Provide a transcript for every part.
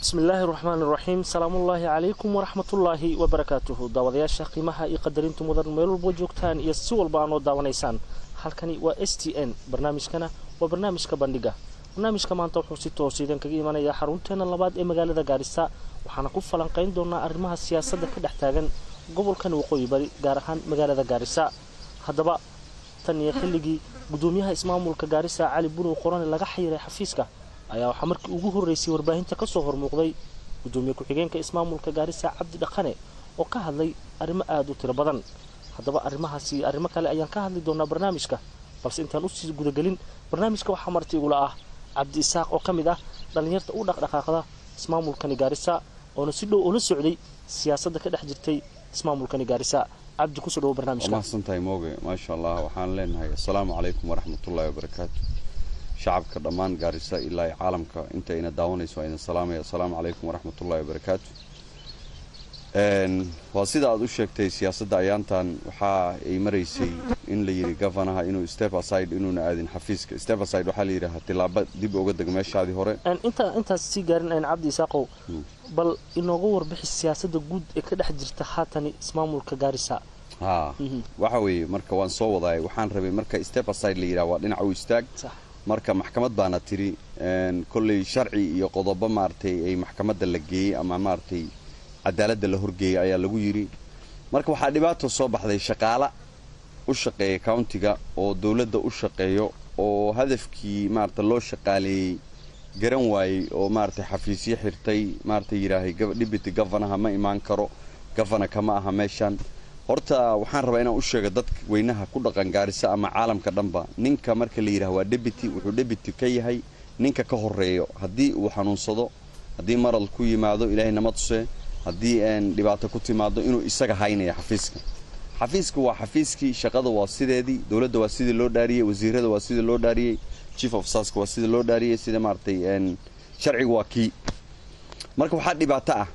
بسم الله الرحمن الرحيم سلام الله عليكم ورحمة الله وبركاته داودياشا قيمها يقدرينتم مدن ميل البوجوكتان iyo si walba aan oo daawanaysaan halkani waa STN barnaamijkana waa barnaamijka bandhiga barnaamijka maanta wuxuu si toos ah kaga imanaya xarunteena labaad ee magaalada Gaarisa waxaana ku falanqeyn doonaa arrimaha siyaasadda ka dhex taagan gobolkan waqooyi bari gaar ahaan magaalada Gaarisa hadaba tan iyo xilligii gudoomiyaha ismaamulka Gaarisa Cali Buno Qorane laga xiriiray xafiiska ayaa waxa markii ugu horeysay warbaahinta ka soo hormuuqday gudoomiye ku-xigeenka ismaamulka Gaarisa Cabdi Dhaqane oo ka hadlay arrimo aad u tiro badan hadaba arrimahaasi arrimo kale ayaan ka hadli doonaa barnaamijka balse intaan u sii guda galin barnaamijka waxa martii ugu la Cabdi Isaaq oo kamid ah dhalinyarta u dhaqdhaqaaqda ismaamulka Gaarisa oo si dhow ula socday siyaasadda ka dhex jirtay ismaamulka Gaarisa Cabdi ku soo dhaw barnaamijka ma santahay mooge ma sha Allah waxaan leenahay assalaamu alaykum wa rahmatullahi wa barakatuh شعبك دمان غاريسا إلا عالمك أنت إن داونيس وإن السلام عليكم ورحمة الله وبركاته. وصيدا أدو شكتي سياسة دايانتان وحا إيمريسي إن اللي يري قفناها إنه step aside إنه نقادين حفيزك step aside وحالي يري هتلعبات دي بوجدك ماشي هذه هوري. أنت سيجارن أن عبد يساقو بل إنه غور بح السياسة جود كده حجرت حاتني اسمه الكغاريسا. وحوي مركوان صوّد هاي وحان ربي مركا step aside اللي يري وادين عويستاج. marka maxkamad baana tiri kulli sharci iyo qodobo maartay ay maxkamadda la geeyay ama maartay cadaaladda la horgeeyay ayaa lagu yiri marka waxa dhibaato soo baxday shaqaale u shaqeeya countiga oo dawladda u shaqeeyo oo hadafkii maartay loo shaqaaleeyay garan waayay oo maartay xafiisyo xirtay maartay yiraahay deputy governor ma imaan karo governor kama aha meeshan horta waxaan rabaa inaan u sheego dadka weynaha ku dhaqan Gaarisa ama caalamka dhanba ninka marka la yiraahdo waa deputy wuxuu deputy ka yahay ninka ka horeeyo hadii uu xanuunsado hadii maral ku yimaado ilaahay nama tusee hadii aan dhibaato ku timaado inuu isaga haynayo xafiiska waa xafiiskii shaqada waa sideedii dawladda waa sidii loo dhaariyay wasiirada waa sidii loo dhaariyay chief of staff waa sidii loo dhaariyay sida maartay sharcigu waa kii marka waxa dhibaato ah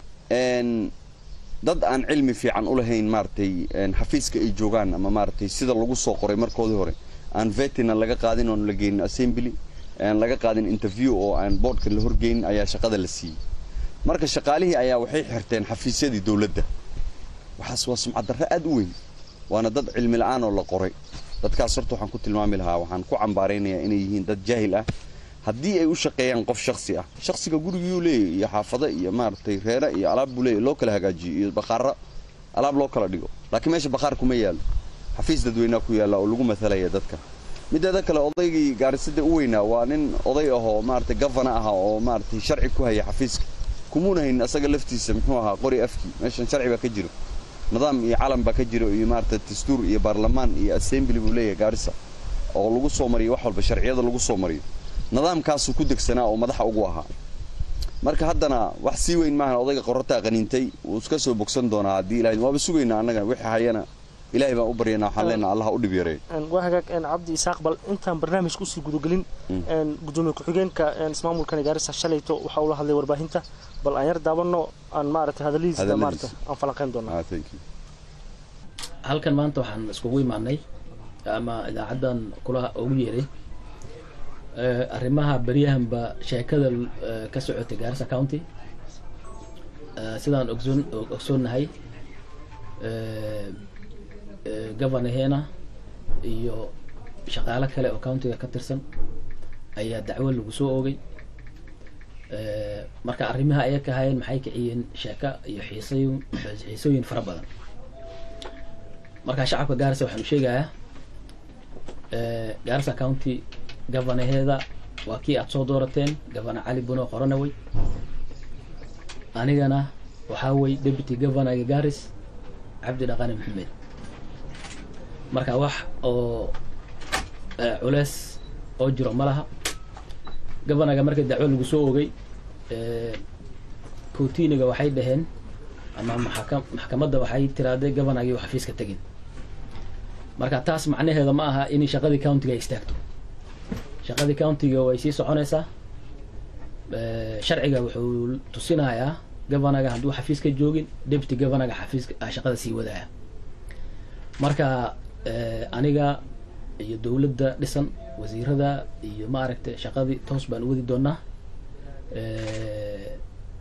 dad aan cilmi fiican u lahayn maartay xafiiska ay joogan ama maartay sida lagu soo qoray markoodii hore aan vetina laga qaadin oo la geeyay assembly aan laga qaadin interview oo aan boardka la horgeyn ayaa shaqada la siiyay marka shaqaalihii ayaa waxay xirteen xafiisyadii dawladda waxaas waa sumcad darro aad u weyn waana dad cilmi la'aan oo la qoray dadkaas horta waxaan ku tilmaami lahaa waxaan ku cambaareynayaa inay yihiin dad jaahil ah haddii ay u shaqeeyaan qof shakhsi ah shakhsiga gurigiisu leeyahay iyo xaafada iyo maartay reera iyo alaab buu leeyahay loo kala hagaajiyo iyo baqaara alaab loo kala dhigo laakiin meesha baqaar kuma yaalo xafiis dadweynaha ku yaala oo lagu mathalaya dadka mideeda kale odaygii Gaarisada u weynaa waa nin oday ah oo maartay governor ah oo maartay sharci ku haya xafiiska kumuunahin asaga laftiisa muxuu ahaa qori afki meeshan sharci ba ka jiro nidaam iyo calan ba ka jiro iyo maartay dastuur iyo baarlamaan iyo assembly buu leeyahay Gaarisa oo lagu soo mariyo wax walba sharciyada lagu soo mariyo nidaamkaas ku degsanaa oo madaxa ugu ahaa marka haddana wax si weyn maahan odayga qorata qaniintay uu iska soo bogsan doonaa hadii Ilaahay waaba sugeynaa anaga wixii hayana Ilaahay baan u baryaynaa waxaan leenahay Allah u dhib yareeyo wahagaag Cabdi Isaaq bal intaan barnaamijku sii gudo galin gudoomiye ku-xigeenka ismaamulka Gaarisa shalayto waxa uu la hadlay warbaahinta bal aan yar daabano aan maartay hadaladiisa maartay aan falanqeyn doonaa halkan maanta waxaan iskugu imaanay ama idaacadan kula ugu yeeray arrimaha bariyahanba sheekada ka socotay Gaarisa County sidaan ogsoonahay governor heena iyo shaqaale kale oo countiga ka tirsan ayaa dacwo lagu soo oogay marka arrimaha ay ka hayeen maxay kiciyeen sheeka iyo xiisooyin fara badan marka shacabka Gaarisa waxaan u sheegayaa Gaarisa County governor heeda waa kii aad soo doorateen governor Cali Buno Qorane way anigana waxa way deputy governor Gaaris Cabdi Dhaqane Maxamed marka wax oo culeys oo jiro malaha governorga markii dacwo lagu soo oogay kootiniga waxay dhaheen ama maxkamadda waxay tiraahday governorga uu xafiiska tagin marka taas macnaheedu ma aha in shaqadii countiga ay istaagto shaqadii countiga way sii soconaysaa sharciga wuxuu tusinayaa governorga hadduu xafiiska joogin deputy governorga xafiiska shaqada sii wadaya marka aniga iyo dawladda dhisan wasiirada iyo maaragtay shaqadii toos baan wadi doonaa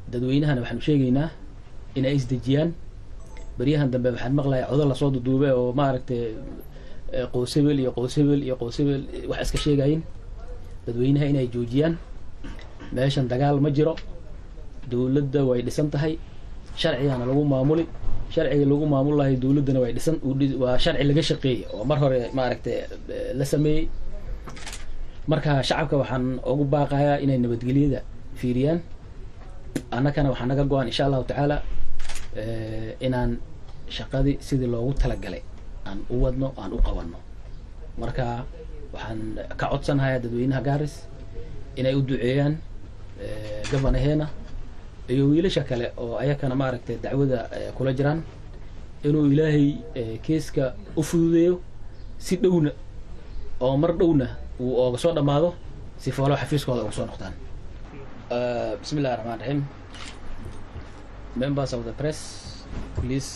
dadweynahana waxaanu sheegaynaa inay isdejiyaan. baryahan dambe waxaan maqlayaa codol lasoo duduube oo maaragtay qoosebel iyo qoosebel iyo qoosebel wax iska sheegayin. dadweynaha inay joojiyaan, meeshan dagaal ma jiro, dowladda way dhisan tahay, sharcigana lagu maamuli, sharciga lagu maamulayo dowladdana way dhisan, waa sharci laga shaqeeyey oo mar hore maaragtay la sameeyey. marka shacabka waxaan ugu baaqayaa inay nabadgelyada fiiriyaan. annakana waxaa naga go-an insha allahu tacaala inaan shaqadii sidii loogu talagalay aan u wadno, aan u qabanno. marka waxaan ka codsanayaa dadweynaha Garis inay u duceeyaan gabanaheena iyo wiilasha kale oo ayakana maaragtay dacwada kula jiraan, inuu ilaahay keeska u fududeeyo si dhowna oo mar dhowna uu ooga soo dhammaado si foolo xafiiskooda uga soo noqdaan. bismillahi rahmaani rahiim. Members of the press, please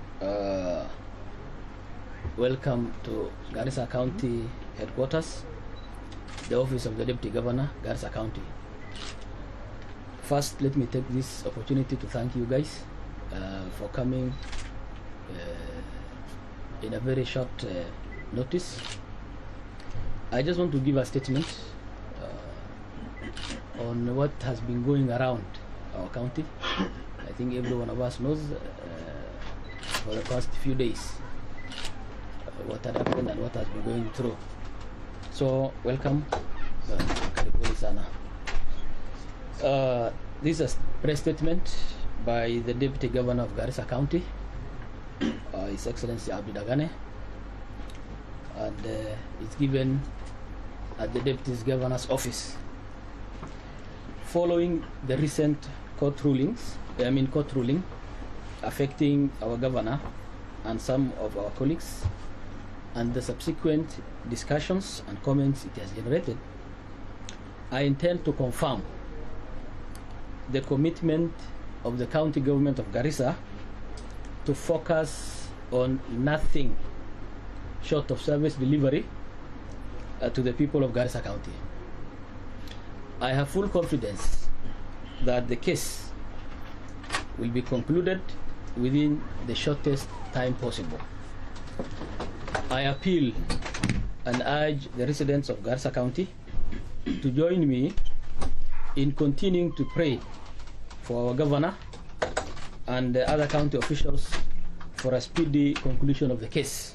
welcome to Garissa County Headquarters, the office of the Deputy Governor, Garissa County. First, let me take this opportunity to thank you guys for coming in a very short notice. I just want to give a statement on what has been going around our county. I think every one of us knows for the past few days what had happened and what has been going through. So, welcome. This is a press statement by the Deputy Governor of Garissa County, His Excellency Abdi Dagane, and it's given at the Deputy Governor's office. Following the recent court ruling affecting our governor and some of our colleagues, and the subsequent discussions and comments it has generated, I intend to confirm the commitment of the county government of Garissa to focus on nothing short of service delivery to the people of Garissa County. I have full confidence that the case will be concluded within the shortest time possible. I appeal and urge the residents of Garissa County to join me in continuing to pray for our governor and the other county officials for a speedy conclusion of the case.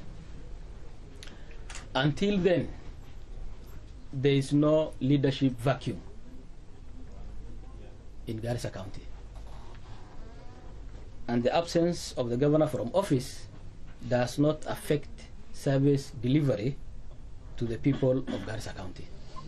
Until then, there is no leadership vacuum in Garissa County, and the absence of the governor from office does not affect service delivery to the people of Garissa County.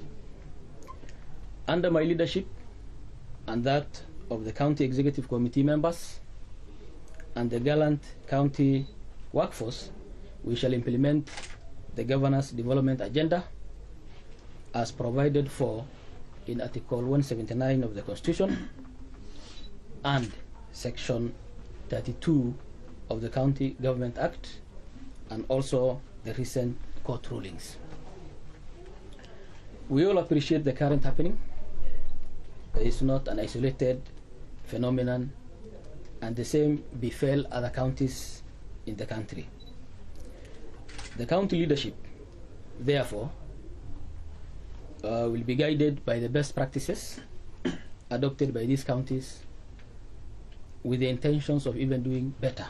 Under my leadership and that of the County Executive Committee members and the gallant county workforce, we shall implement the governor's development agenda as provided for in Article 179 of the Constitution and Section 32 of the County Government Act, and also the recent court rulings. We all appreciate the current happening. It's not an isolated phenomenon, and the same befell other counties in the country. The county leadership, therefore, will be guided by the best practices adopted by these counties with the intentions of even doing better.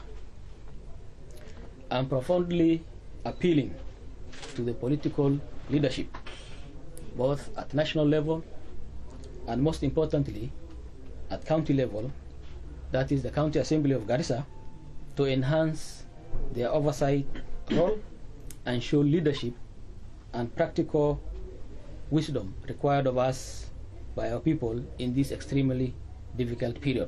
I'm profoundly appealing to the political leadership, both at national level and most importantly at county level, that is the County Assembly of Garissa, to enhance their oversight role and show leadership and practical wisdom required of us by our people in this extremely difficult period.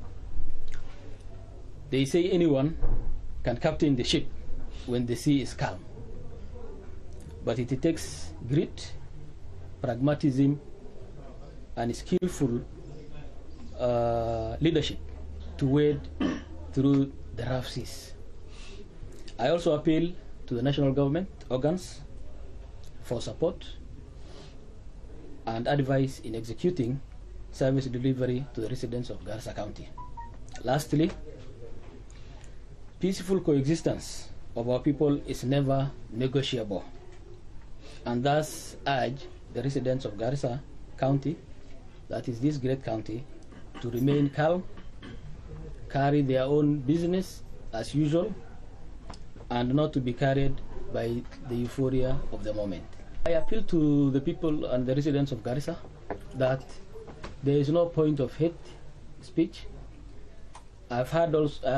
They say anyone can captain the ship when the sea is calm, but it takes grit, pragmatism, and skillful leadership to wade through the rough seas. I also appeal to the national government organs for support and advice in executing service delivery to the residents of Garissa County. Lastly, peaceful coexistence of our people is never negotiable, and thus urge the residents of Garissa County, that is this great county, to remain calm, carry their own business as usual, and not to be carried by the euphoria of the moment. I appeal to the people and the residents of Garissa that there is no point of hate speech. I've had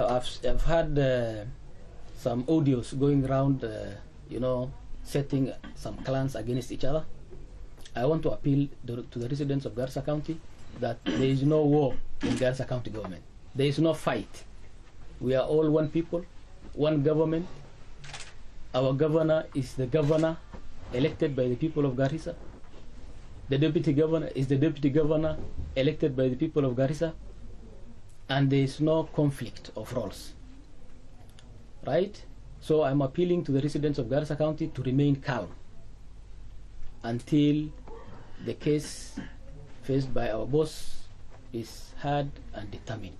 some audios going around, setting some clans against each other. I want to appeal to the residents of Garissa County that there is no war in Garissa County government. There is no fight. We are all one people, one government. Our governor is the governor elected by the people of Garissa. The deputy governor is the deputy governor elected by the people of Garissa. And there is no conflict of roles. Right? So I'm appealing to the residents of Garissa County to remain calm until the case faced by our boss is heard and determined.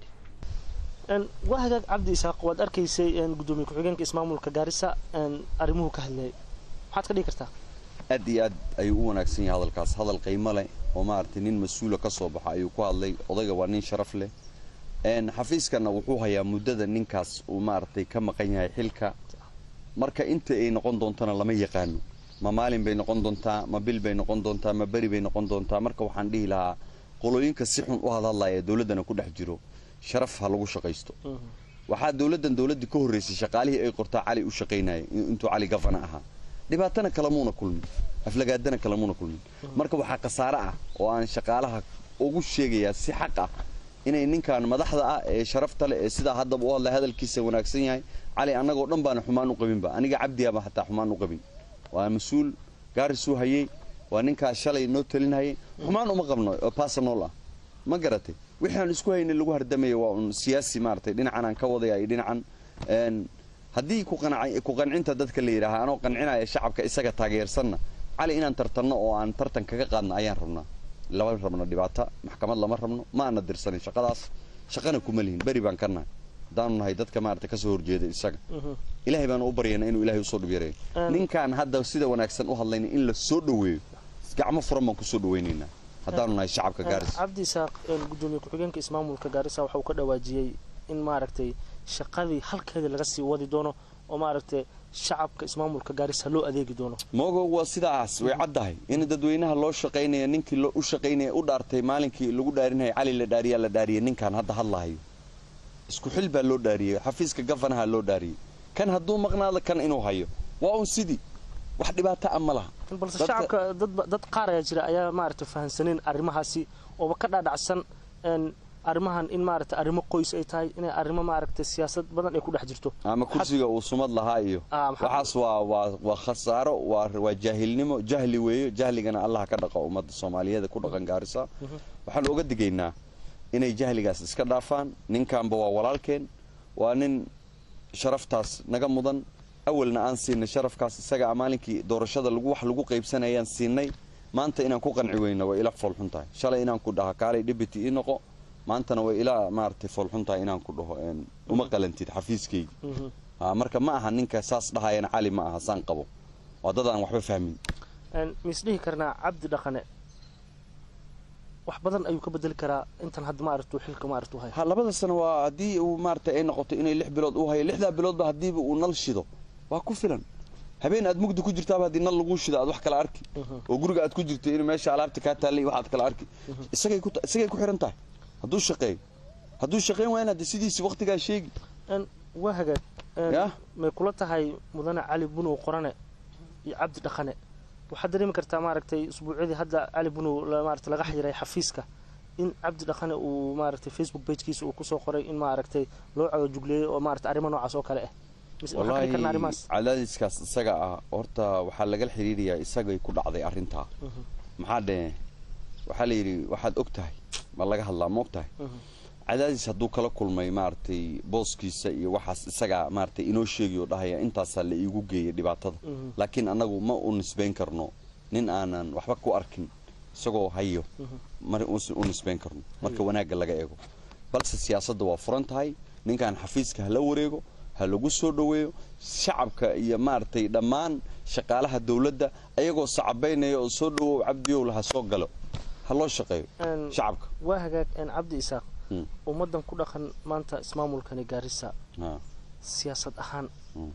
وهذا عبد إسحاق واد أركيسي قدومي كحجين كإسماعيل كجارسة أرموه كهلي حد كذي كرتا أدي أيوة ناقصين هذا الكاس هذا القيمة له وما أرتنين مسؤول كصوب أيوة قال أضيق وانين شرف له إن حفيز كان وحوها يا مدة ننكاس وما أرتي كم قينها حلكة مركا أنت إيه نقندون تنا لما يقانو ما مالين بين نقندون تا ما بيل بين نقندون تا ما بري بين نقندون تا مركا وحنديه لها قولين كسيحون وهذا الله يا دولدنا كل حجرو شرفها لو شقيستو waxaa dawladda ka horeysay shaqaalihii ay qortaa cali u shaqeynay intuu cali gafana aha dhibaatana kalamuuna kulmin aflagaadana kalamuuna kulmin marka waxa qasaare ah oo aan shaqaalaha ugu sheegayaa si xaq ah inay ninkan madaxda ah ee sharafta leh ee sida hadda uu hadla hadalkiisa wanaagsan yahay cali anagoo dhan baan xumaan u qabin ba aniga cabdi ama hatta xumaan u qabin waa mas'uul Gaarisu hayay waa ninka shalay noo talinayay xumaan uma qabno personal ah ma garatay waxaan isku haynay lagu hardamayo waa un siyaasi maartay dhinacan aan ka wadayay dhinacan hadii ku qancinta dadka la yiraahdo anoo qancinaya shacabka isaga taageersanna cali inaan tartanno oo aan tartan kaga qaadno ayaan rabnaa laba rabno dhibaato maxkamad lama rabno ma aan dirsanay shaqadaas shaqana kuma lihin bari baan kana daan nahay dadka maartay ka soo horjeeday isaga ilaahay baan u baryaynaa inuu ilaahay u soo dhibiray ninkan hadda sida wanaagsan u hadlayna in la soo dhaweeyo gacmo furan baan ku soo dhaweynayna haddaan nahay shacabka Gaarisa Cabdi Isaaq gudoomiye ku-xigeenka ismaamulka Gaarisa waxa uu ka dhawaajiyay in maaragtay shaqadii halkeeda laga sii wadi doono oo maaragtay shacabka ismaamulka Gaarisa loo adeegi doono moogo waa sidaas way caddahay in dadweynaha loo shaqeynaya ninkii loo u shaqeynaya u dhaartay maalinkii lagu dhaarinay cali la dhaariyay ninkan hadda hadlahayo isku xil baa loo dhaariyay xafiiska gafanaha loo dhaariyay kan hadduu maqnaado kan inuu hayo waa un sidii wax dhibaato ama laha balse shacabka dad qaar ayaa jira ayaa maaragtay fahansaneen arrimahaasi oo ka dhaadhacsan arrimahan in maaragtay arrimo qoys ay tahay in arrimo maaragtay siyaasad badan ay ku dhex jirto ama kursiga uu sumad lahaa iyo waxaas waa khasaaro waa jaahilnimo jahli weeyo jahligana Allah ka dhaqo ummadda Soomaaliyeed ku dhaqan Gaarisa waxaan uga digaynaa inay jahligaas iska dhaafaan ninkanba waa walaalkeen waa nin sharaftaas naga mudan awalna aan siinay sharafkaas isaga amaalinkii doorashada wax lagu qaybsanayaan siinay maanta inaan ku qanci weyno waa ila foolxuntahay shalay inaan ku dhaha kaalay deputy inoqo maantana waa ila maartay foolxuntahay inaan ku dhaho uma qalantid xafiiskayga marka ma aha ninka saas dhahayana cali ma aha saan qabo waa dad aan waxba fahmin mislihi karna Cabdi Dhaqane wax badan ayuu ka bedeli karaa intan hadda maaragtay xilka maaragtay hay labada sano waa hadii uu maartay ay noqoto inay 6 bilood u hayo 6 bilood ba hadii uu nal shido waa ku filan habeen aad mugdi ku jirtaa hadii nal lagu shido aad wax kala arki oo guriga aad ku jirto in meesha alaabta ka taalay wax aad kala arki isagay ku xiran tahay hadduu shaqeyn waa inaad sidiisi waqtiga sheegi waa hagaag ma kula tahay mudane cali buno qorane iyo Cabdi Dhaqane waxa dareemi kartaa maaragtay usbuucii hadda cali buno maaragtay laga xiray xafiiska in Cabdi Dhaqane uu maaragtay Facebook page-kiisa uu ku soo qoray in maaragtay loo cago jugleeyo oo maaragtay arrimo noocaas oo kale ah wallahi cadaadiskaas isaga ah horta waxa laga xiriiriyaa isagay ku dhacday arinta maxaa dhee waxa la yiri waxaad ogtahay ma laga hadlaa ma ogtahay cadaadis hadduu kala kulmay maartay booskiisa iyo waxaas isaga maartay inoo sheegiyo dhahaya intaas la iigu geeyay dhibaatada laakiin anagu ma u nisbeyn karno nin aanan waxba ku arkin isagoo hayo mar uu nisbeen karno marka wanaagga laga eego balse siyaasadda waa furan tahay ninkan xafiiska la wareego ha lagu soo dhaweeyo shacabka iyo maartay dhammaan shaqaalaha dawladda ayagoo sacabeynaya oo soo dhawow Cabdiyow la soo galo ha loo shaqeeyo shacabka waa hagaag Cabdi Isaaq ummadan ku dhaqan maanta ismaamulkani Gaarisa siyaasad ahaan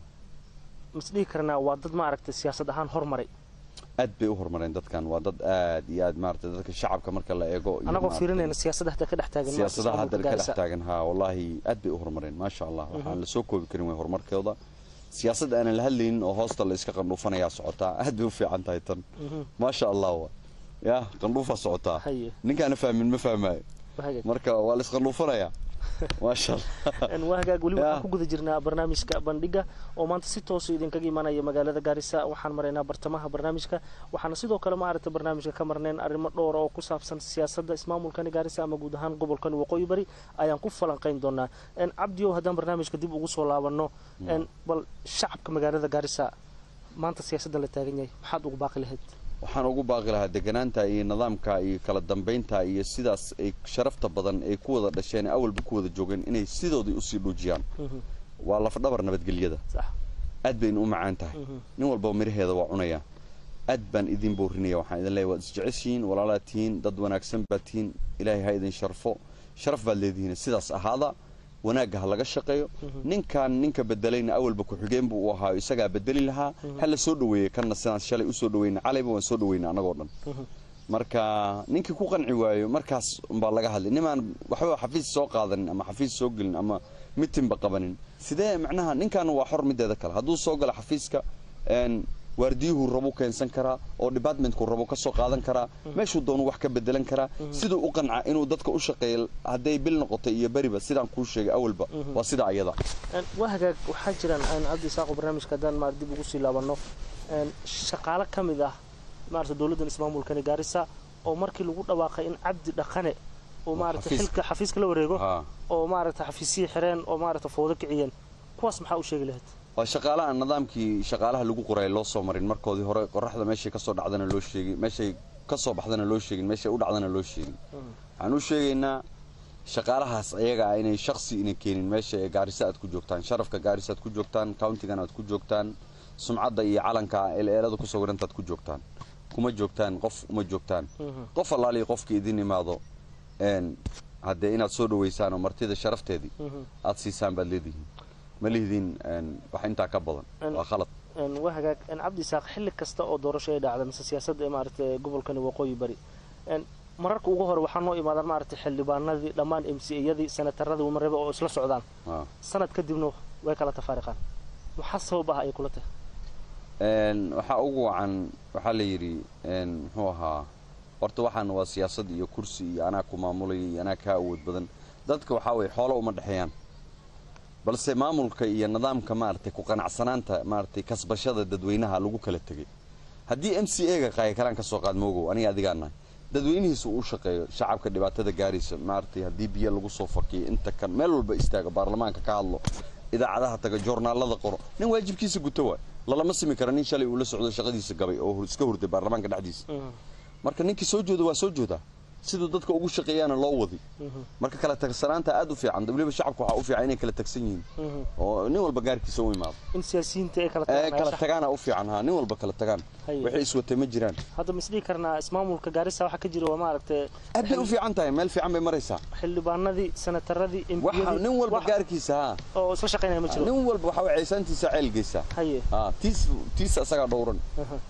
mas'uul karna waa dad ma aragtay siyaasad ahaan hormaray aad bay u hormareen dadkan waa dad aad iyo aad maartay dadka shacabka marka la eego anaga fiirinayna siyaasadda ka dhex taagan siyaasadda hadda ka dhex taagan ha wallahi aad bay u hormareen ma sha Allah waxaan la soo koobi karin way horumarkooda siyaasadda aan la hadlayn oo hoosta la iska qandhuufanaya socota aad bay u fiican tahay tan ma sha Allah ya qandhuufa socota ninkaan fahmin ma fahmay marka waa la iska qandhuufanaya ما شاء الله ان واغاغ ولي waxaan ku guda jirnaa barnaamijka bandhiga oo maanta si toos ah idin kaga imanaya magaalada Gaarisa waxaan mareynaa bartamaha barnaamijka waxaan sidoo kale maaragtay barnaamijka ka marneen arrimo dhowr oo ku saabsan siyaasadda ismaamulka Gaarisa ama guud ahaan gobolka Waqooyi Bari ayaan ku falanqeyn doonaa Cabdiyow haddaan barnaamijka dib ugu soo laabano bal shacabka magaalada Gaarisa maanta siyaasadda la taagan yahay maxaad ugu baaqi lahayd waxaan ugu baaqi lahaa deganaanta iyo nidaamka iyo kala dambeynta iyo sidaas ay sharafta badan ay ku wada dhasheen awalba ku wada joogeen inay sidoodii u sii dhuujiyaan waa laf dhabar nabadgelyada sax aad bay u macaan tahay nin walba miraheeda waa cunaya aad baan idin boorinaya waxaan idin leeyahay waad isjeceshiin walaalaatiin dad wanaagsan baatiin ilaahay ha idin sharfo sharaf baad leedihiin sidaas ahaada wanaagga laga shaqeeyo ninka bedelayna awalba ku xigeen buu u ahaa isaga bedeli lahaa hal soo dhaweeyay kana sidaan shalay u soo dhaweeyna calayba waan soo dhaweeyna anagoo dhan marka ninkii ku qanci waayo markaas baa laga hadlay nimaan waxba xafiis soo qaadan ama xafiis soo gelin ama mitin ba qabanin sidee macnaha ninkan waa xor mideeda kale haduu soo galo xafiiska waardiyuhu rabo keensan kara oo departmentku rabo ka soo qaadan kara meeshuu doono wax ka bedelan kara sidoo u qanca inuu dadka u shaqeeyo haday bil noqoto iyo bariba sidaan ku sheegay awalba waa sida ayada waxa jiraan Cabdi Isaaq barnaamijka dan maar dib ugu sii laabano shaqaale kamid ah maarta dawladda ismaamulka Gaarisa oo markii lagu dhawaaqay in Cabdi Dhaqane oo maarta xilka xafiiska la wareego oo maarta xafiisii xireen oo maarta foodo kiciyeen kuwaas maxaa u sheegi lahayd shaqaalaha nidaamkii shaqaalaha lagu qoray loo soo marin markoodii hore qorraxda meeshay ka soo dhacdana loo sheegay meeshay ka soo baxdana loo sheegin meeshay u dhacdana loo sheegin waxaan u sheegaynaa shaqaalahaas ayaga inay shakhsi inay keenin meesha ee Gaarisa aad ku joogtaan sharafka Gaarisa aad ku joogtaan county-gan aad ku joogtaan sumcadda iyo calanka eelada ku soo warantaad ku joogtaan kuma joogtaan qof uma joogtaan qof allaali qofkii idin imaado haddii inaad soo dhaweysaan oo martida sharafteedii aad siisaan baad leedihiin مليدين wax inta ka badan waa khalad waxa Cabdi Isaaq xilli kasta oo doorasho ay dhacdo mise siyaasadda maartay gobolka Waqooyi Bari mararka ugu hore waxaan noo imaadan maartay xildhibaanadii dhamaan MCA-yadii senatarada u marayba oo isla socdaan sanad kadibna way kala tafaariqaan waxa sabab ah ay kula tahay waxa ugu wacan waxa la yiri muxuu ahaa horta waxaan waa siyaasad iyo kursi iyo ana ku maamulay iyo ana ka awood badan dadka waxa way xoolo uma dhaxayaan balse maamulka iyo nidaamka maartay ku qanacsanaanta maartay kasbashada dadweynaha lagu kala tagay hadii MCA-ga qaay kalaan ka soo qaad moogo aniga adigaana dadweynihiisu u shaqeeyo shacabka dhibaatada Gaarisa maartay hadii biyo lagu soo fakiyo inta kan meel walba istaaga baarlamaanka ka hadlo idaacadaha taga joornaalada qoro nin waajibkiisa guto waa lama simi karo nin shalay uu la socdo shaqadiisa gabay oo iska hurday baarlamaanka dhexdiisa marka ninkii soo joodo waa soo jooda sidoo dadka ugu shaqeeyana loo wadi marka kala tagsanaanta aad u fiican dawladda shacabku waxa u fiican inay kala tagsan yihiin oo nin walba gaarkiisa u imaado in siyaasiyiinta ay kala tagaan u fiican ha nin walba kala tagaan wixii iswatay ma jiraan hadda misdii karna ismaamulka Gaarisa waxa ka jira waa maaragtay aad u fiican tahay meel fiican bay maraysaa xildhibaanadii senataradii waxa nin walba gaarkiisa oo isla shaqeynaya ma jiro nin walba waxa uu ceysantiisa ceelgeysa tiis asaga dhowran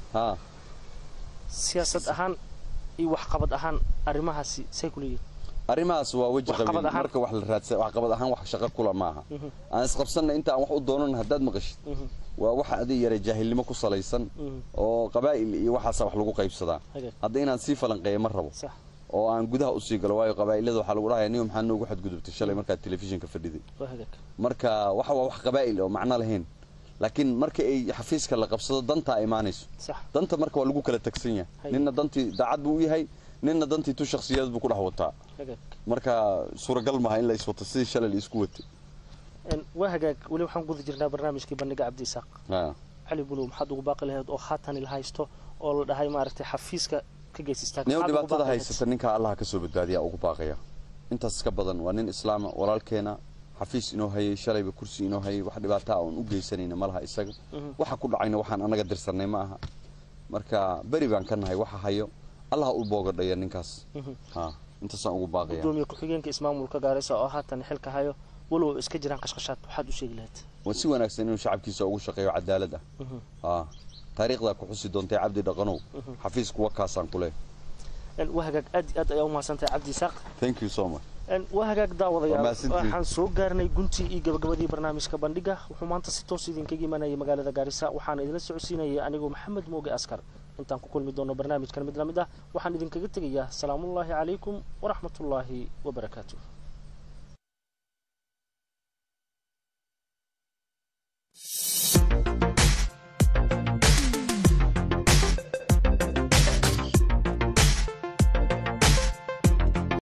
siyaasad ahaan iyo wax qabad ahaan arimahaasi say ku leeyihiin arimahaas waa waji qabiil marka wax la raadsan wax qabad ahaan wax shaqo kula maaha aan isqabsanna inta aan wax u doonan hadaad maqashid waa waxa adii yare jaahilnimo ku salaysan oo qabaa'il iyo waxaas wax lagu qaybsadaa hadda inaan si falanqeeyo ma rabo oo aan gudaha u sii galo waayo qabaa'ilada waxa lagu dhahayaa niyo maxaa noogu xad gudubtay shalay marka telefishinka fadhiday marka waxa waa wax qabaa'il oo macna lahayn laakiin marka ay xafiiska la qabsado danta ay imaanayso danta marka waa lagu kala tagsan yahay ninna dantii daacad buu yahay ninna dantii tu shakhsiyadeed buu ku dhax wataa marka suuragal ma aha in la iswato sidii shalay isku watay waa hagaag wali waxaan guda jirnaa barnaamijkii bandhiga Cabdi Isaaq cali bulo maxaad ugu baaqi lahayd oo haatan il haysto oo la dhahay maaragtay xafiiska ka geysistaa niyo dhibaatada haysata ninka Allah ka soo badbaadiya ugu baaqaya intaas ka badan waa nin islaam walaalkeena xafiis inoo hayay shalayba kursi inoo hayay wax dhibaato ah oo u geysanayna malaha isaga waxa ku dhacayna waxaan anaga dirsanay ma aha marka bari baan ka nahay waxa hayo Allah u boogadhaya ninkaas ha intaas aan ugu baaqaya gudoomiye ku xigeenka ismaamulka Gaarisa oo haatan xilka hayo walow iska jiraan qashqashaad waxaad u sheegi lahayd wasi wanaagsan inuu shacabkiisa ugu shaqeeyo cadaalad ah ha taariikhda ku xusi doontay Cabdi Dhaqanow xafiisku wakaasan kule وهاجك أد يوم ما سنت عبد ساق. Thank you so much. وهاجك دعوة يا وحن سوق قرني قنتي إيجاب قبدي برنامج كبندقة وحمان تصيتوسي ذين كجي منا يمجال ذا جارسة وحان إذا السعوديين يعني جو محمد موجي أسكر أنت كل مدون برنامج كان مدلنا مده وحان إذن كجت السلام الله عليكم ورحمة الله وبركاته.